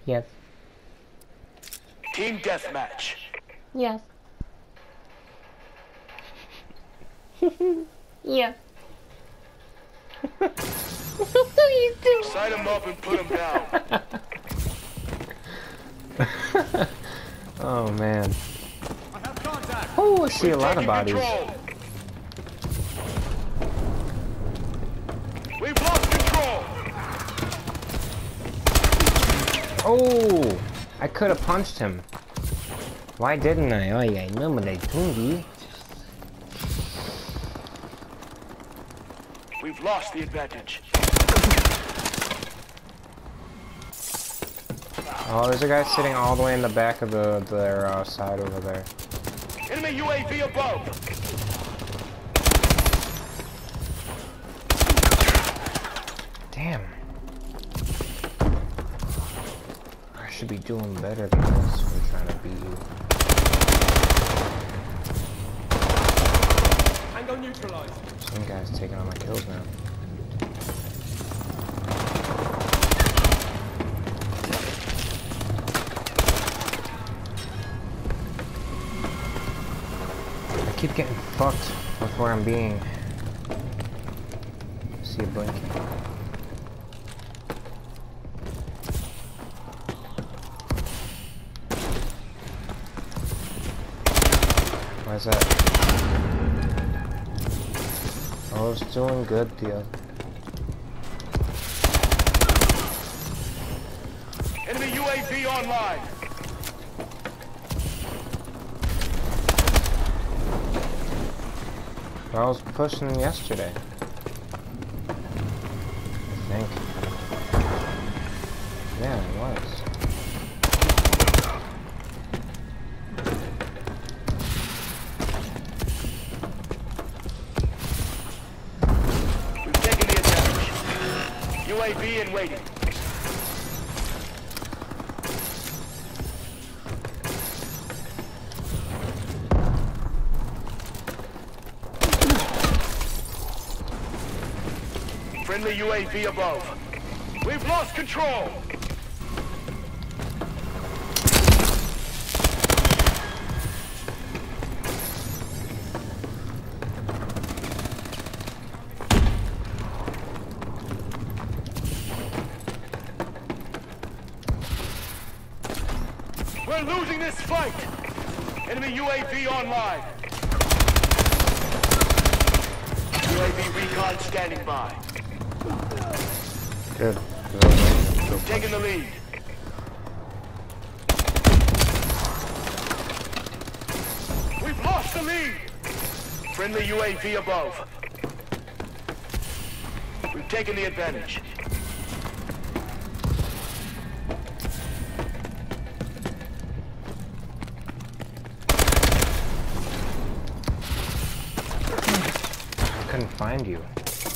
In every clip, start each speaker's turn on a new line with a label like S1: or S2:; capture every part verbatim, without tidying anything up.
S1: Yes.
S2: Team deathmatch.
S1: Yes. Yeah. You do.
S2: Sight him up and put him down.
S1: Oh man.
S2: I have contact.
S1: Oh, I see
S2: We've
S1: a lot of
S2: taken
S1: bodies.
S2: Control. We've lost control.
S1: Oh, I could have punched him. Why didn't I? Oh yeah, no, but I tungi.
S2: We've lost the advantage.
S1: Oh, there's a guy sitting all the way in the back of the their uh, side over there.
S2: Enemy U A V above.
S1: Damn. I should be doing better than this when trying to beat you.
S2: Tango neutralized.
S1: Some guy's taking all my kills now. I keep getting fucked with where I'm being. I see a blinking. Why is that? I was doing good, Theo.
S2: Enemy U A V online.
S1: I was pushing yesterday. I think. Yeah, it was.
S2: We've taken the advantage. U A V in waiting. Friendly U A V above. We've lost control. We're losing this fight. Enemy U A V online. U A V recon standing by.
S1: Good.
S2: Taking the lead. We've lost the lead. Friendly U A V above. We've taken the advantage.
S1: I couldn't find you.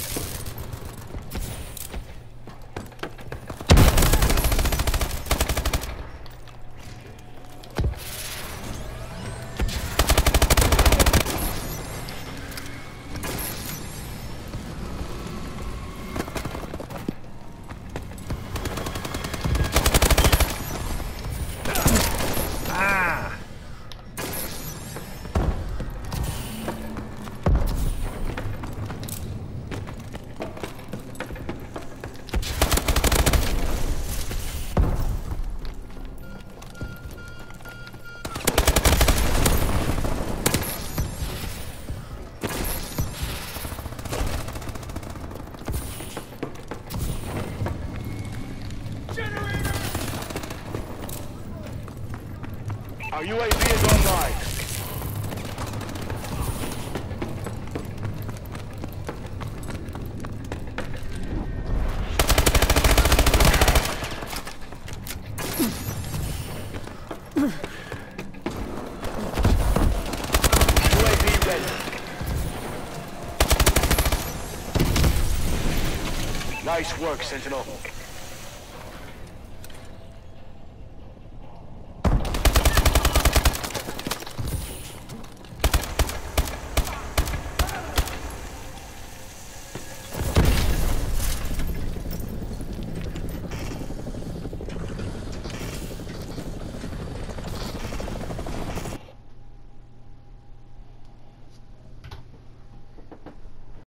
S1: Ah!
S2: Our U A V is online. U A V ready. Nice work, Sentinel.